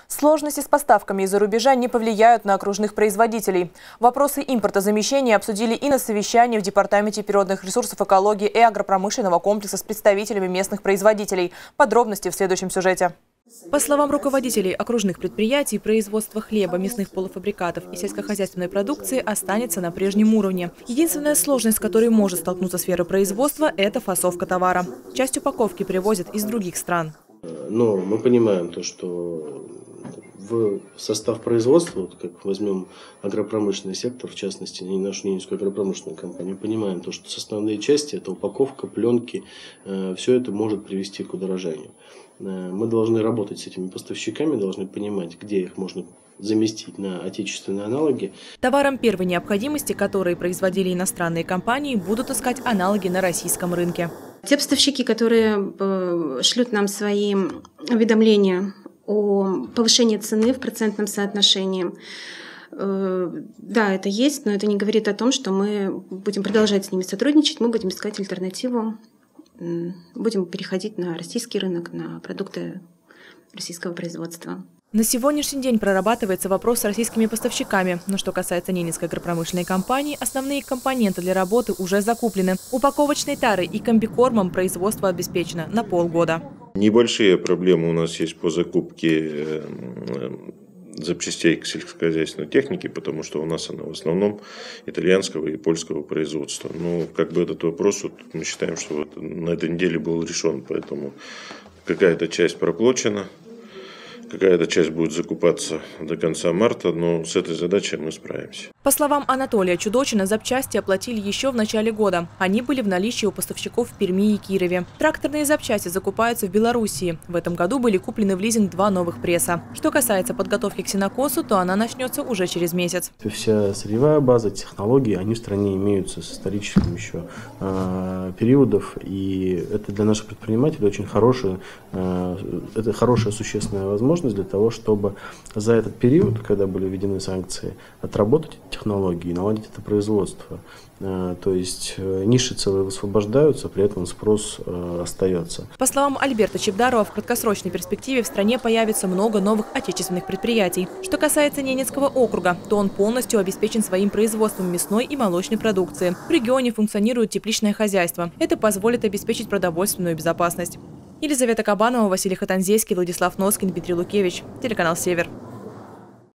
Сложности с поставками из-за рубежа не повлияют на окружных производителей. Вопросы импортозамещения обсудили и на совещании в Департаменте природных ресурсов, экологии и агропромышленного комплекса с представителями местных производителей. Подробности в следующем сюжете. По словам руководителей окружных предприятий, производство хлеба, мясных полуфабрикатов и сельскохозяйственной продукции останется на прежнем уровне. Единственная сложность, с которой может столкнуться сфера производства – это фасовка товара. Часть упаковки привозят из других стран. Но мы понимаем то, что в состав производства, вот как возьмем агропромышленный сектор, в частности, и нашу Ненецкую агропромышленную компанию, понимаем то, что составные части, это упаковка, пленки, все это может привести к удорожанию. Мы должны работать с этими поставщиками, должны понимать, где их можно заместить на отечественные аналоги. Товарам первой необходимости, которые производили иностранные компании, будут искать аналоги на российском рынке. Те поставщики, которые шлют нам свои уведомления о повышении цены в процентном соотношении, да, это есть, но это не говорит о том, что мы будем продолжать с ними сотрудничать, мы будем искать альтернативу, будем переходить на российский рынок, на продукты российского производства. На сегодняшний день прорабатывается вопрос с российскими поставщиками. Но что касается Ненецкой агропромышленной компании, основные компоненты для работы уже закуплены. Упаковочной тарой и комбикормом производство обеспечено на полгода. Небольшие проблемы у нас есть по закупке запчастей к сельскохозяйственной технике, потому что у нас она в основном итальянского и польского производства. Но этот вопрос мы считаем, что на этой неделе был решен, поэтому какая-то часть проплачена. Какая-то часть будет закупаться до конца марта, но с этой задачей мы справимся. По словам Анатолия Чудочина, запчасти оплатили еще в начале года. Они были в наличии у поставщиков в Перми и Кирове. Тракторные запчасти закупаются в Белоруссии. В этом году были куплены в лизинг 2 новых пресса. Что касается подготовки к сенокосу, то она начнется уже через месяц. Вся сырьевая база, технологии, они в стране имеются с историческим еще периодов. И это для наших предпринимателей очень хорошая существенная возможность для того, чтобы за этот период, когда были введены санкции, отработать эти технологии и наладить это производство. То есть ниши целые высвобождаются, при этом спрос остается. По словам Альберта Чебдарова, в краткосрочной перспективе в стране появится много новых отечественных предприятий. Что касается Ненецкого округа, то он полностью обеспечен своим производством мясной и молочной продукции. В регионе функционирует тепличное хозяйство. Это позволит обеспечить продовольственную безопасность. Елизавета Кабанова, Василий Хатанзейский, Владислав Носкин, Дмитрий Лукевич. Телеканал «Север».